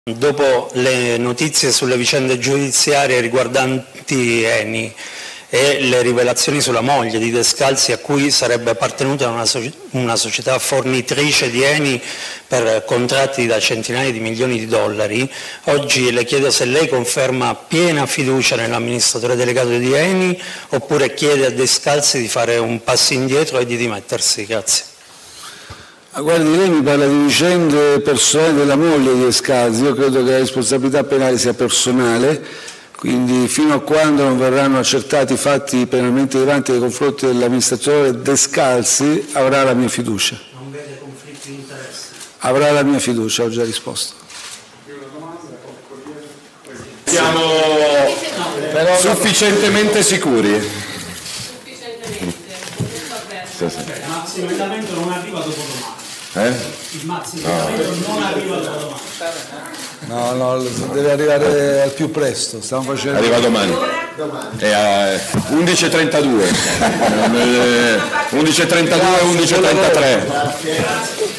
Dopo le notizie sulle vicende giudiziarie riguardanti Eni e le rivelazioni sulla moglie di Descalzi, a cui sarebbe appartenuta una società fornitrice di Eni per contratti da centinaia di milioni di dollari, oggi le chiedo se lei conferma piena fiducia nell'amministratore delegato di Eni oppure chiede a Descalzi di fare un passo indietro e di dimettersi. Grazie. Guardi, lei mi parla di vicende personali della moglie di Descalzi. Io credo che la responsabilità penale sia personale, quindi fino a quando non verranno accertati fatti penalmente rilevanti nei confronti dell'amministratore Descalzi avrà la mia fiducia. Non vede conflitti di interesse? Avrà la mia fiducia, ho già risposto. Siamo sufficientemente sicuri. Il maximiliamento non arriva dopo domani. Il maximiliamento non arriva dopo domani. No, deve arrivare al più presto. Stiamo facendo... Arriva domani. È a 11:32. 11:32 e 11:33.